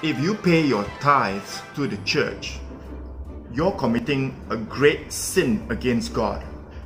If you pay your tithes to the church, you're committing a great sin against God.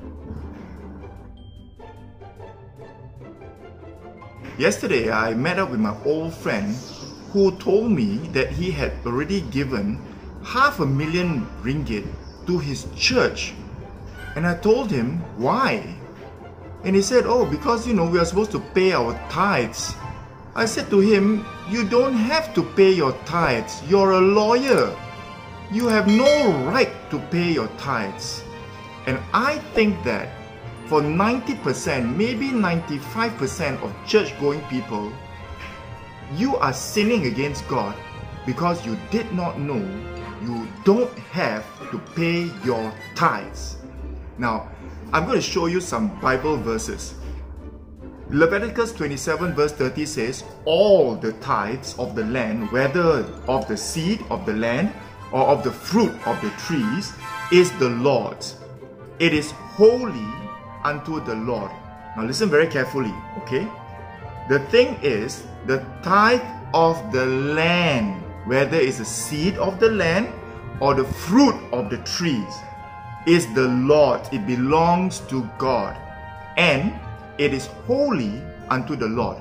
Yesterday, I met up with my old friend who told me that he had already given $500,000 ringgit to his church. And I told him, why? And he said, oh, because we are supposed to pay our tithes. I said to him, you don't have to pay your tithes. You're a lawyer. You have no right to pay your tithes. And I think that for 90%, maybe 95% of church-going people, you are sinning against God because you did not know you don't have to pay your tithes. Now, I'm going to show you some Bible verses. Leviticus 27 verse 30 says, all the tithes of the land, whether of the seed of the land or of the fruit of the trees, is the Lord's. It is holy unto the Lord. Now listen very carefully, okay? The thing is, the tithe of the land, whether it's the seed of the land or the fruit of the trees, is the Lord. It belongs to God, and it is holy unto the Lord.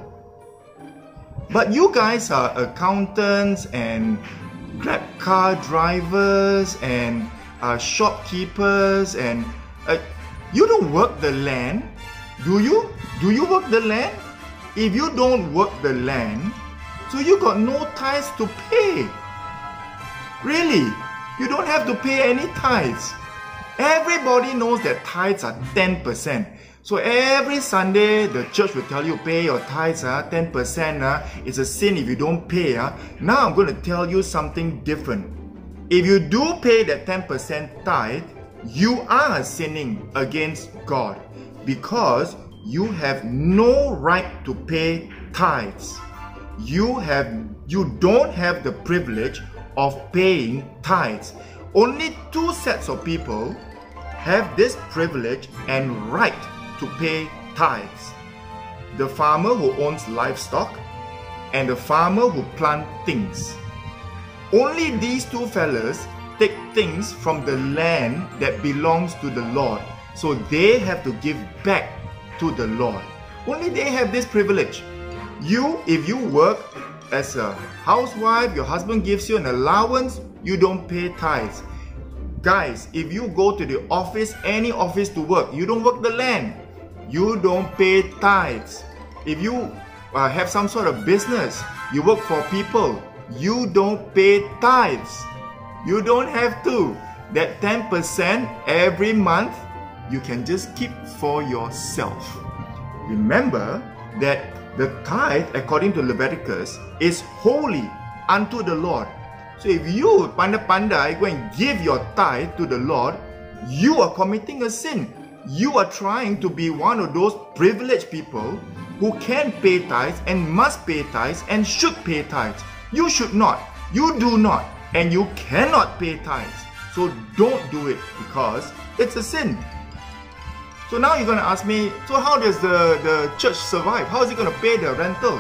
But you guys are accountants and Grab car drivers and shopkeepers, and you don't work the land, do you? Do you work the land? If you don't work the land, so you got no tithes to pay. Really? You don't have to pay any tithes. Everybody knows that tithes are 10%. So every Sunday, the church will tell you, pay your tithes, 10%. It's a sin if you don't pay. Now I'm going to tell you something different. If you do pay that 10% tithe, you are sinning against God because you have no right to pay tithes. You don't have the privilege of paying tithes. Only two sets of people have this privilege and right to pay tithes. The farmer who owns livestock and the farmer who plants things. Only these two fellas take things from the land that belongs to the Lord. So they have to give back to the Lord. Only they have this privilege. If you work as a housewife, your husband gives you an allowance, you don't pay tithes. Guys, if you go to the office, any office to work, you don't work the land, you don't pay tithes. If you have some sort of business, you work for people, you don't pay tithes. You don't have to. That 10% every month, you can just keep for yourself. Remember that the tithe, according to Leviticus, is holy unto the Lord. So if you, pandai, go and give your tithe to the Lord, you are committing a sin. You are trying to be one of those privileged people who can pay tithes and must pay tithes and should pay tithes. You should not. You do not. And you cannot pay tithes. So don't do it because it's a sin. So now you're going to ask me, so how does the church survive? How is it going to pay the rental?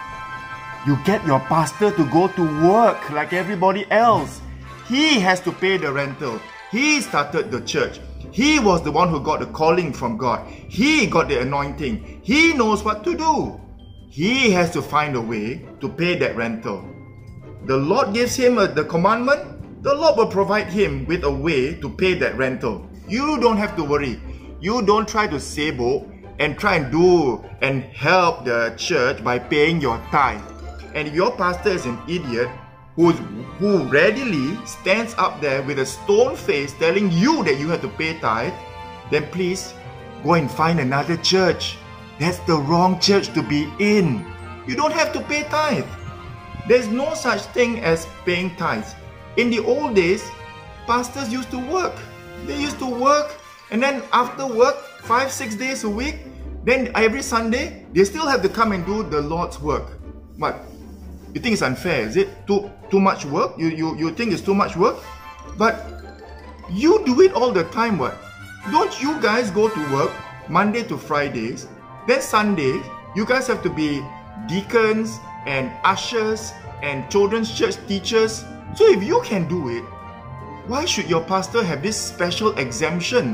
You get your pastor to go to work like everybody else. He has to pay the rental. He started the church. He was the one who got the calling from God. He got the anointing. He knows what to do. He has to find a way to pay that rental. The Lord gives him the commandment. The Lord will provide him with a way to pay that rental. You don't have to worry. You don't try to sabo and try and do and help the church by paying your tithe. And if your pastor is an idiot who readily stands up there with a stone face telling you that you have to pay tithe, then please go and find another church. That's the wrong church to be in. You don't have to pay tithe. There's no such thing as paying tithes. In the old days, pastors used to work. They used to work, and then after work, 5-6 days a week, then every Sunday, they still have to come and do the Lord's work. What? You think it's unfair? Is it too much work? You think it's too much work? But you do it all the time, what? Don't you guys go to work Monday to Fridays, then Sundays, you guys have to be deacons and ushers and children's church teachers. So if you can do it, why should your pastor have this special exemption?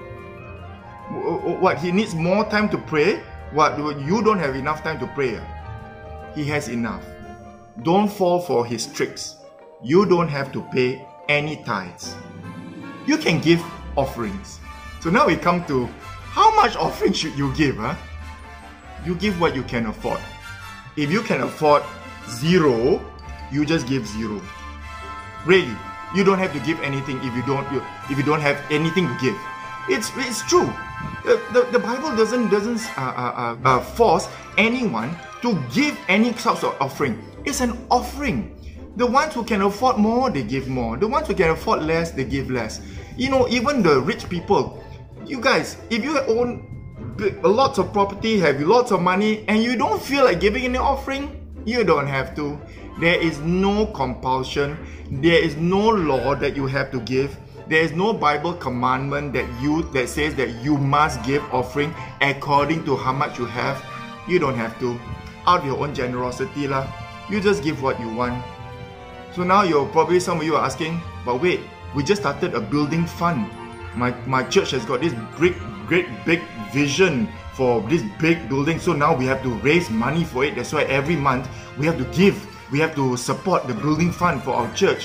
What, he needs more time to pray? What, you don't have enough time to pray? He has enough. Don't fall for his tricks. You don't have to pay any tithes. You can give offerings. So now we come to how much offering should you give? You give what you can afford. If you can afford 0, you just give 0. Really, you don't have to give anything if you don't have anything to give. It's true. The Bible doesn't force anyone to give any sorts of offering. It's an offering. The ones who can afford more, they give more. The ones who can afford less, they give less. You know, even the rich people, you guys, if you own lots of property, have lots of money, and you don't feel like giving any offering, you don't have to. There is no compulsion. There is no law that you have to give. There is no Bible commandment that says that you must give offering according to how much you have. You don't have to. Out of your own generosity lah. You just give what you want. So now some of you are asking, but wait, we just started a building fund. My church has got this great big vision for this big building. So now we have to raise money for it. That's why every month we have to give. We have to support the building fund for our church.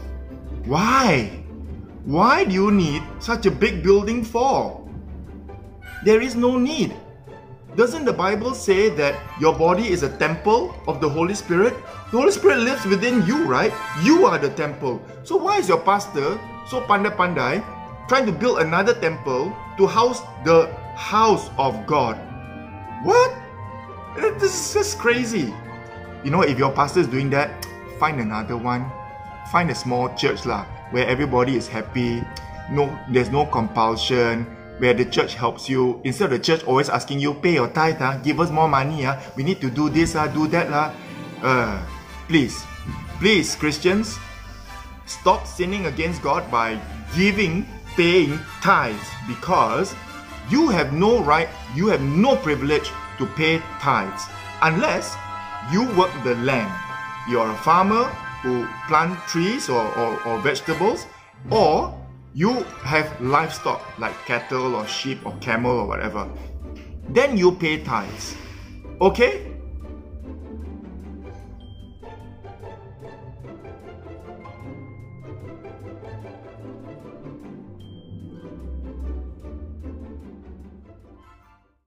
Why? Why do you need such a big building for? There is no need. Doesn't the Bible say that your body is a temple of the Holy Spirit? The Holy Spirit lives within you, right? You are the temple. So why is your pastor so pandai-pandai trying to build another temple to house the house of God? What? This is just crazy. You know, if your pastor is doing that, find another one. Find a small church lah, where everybody is happy. No, there's no compulsion. Where the church helps you. Instead of the church always asking you, pay your tithe, give us more money, we need to do this, do that. Please, Christians, stop sinning against God by paying tithes, because you have no right, you have no privilege to pay tithes unless you work the land. You're a farmer who plant trees or vegetables, or you have livestock like cattle or sheep or camel or whatever. Then you pay tithes. Okay?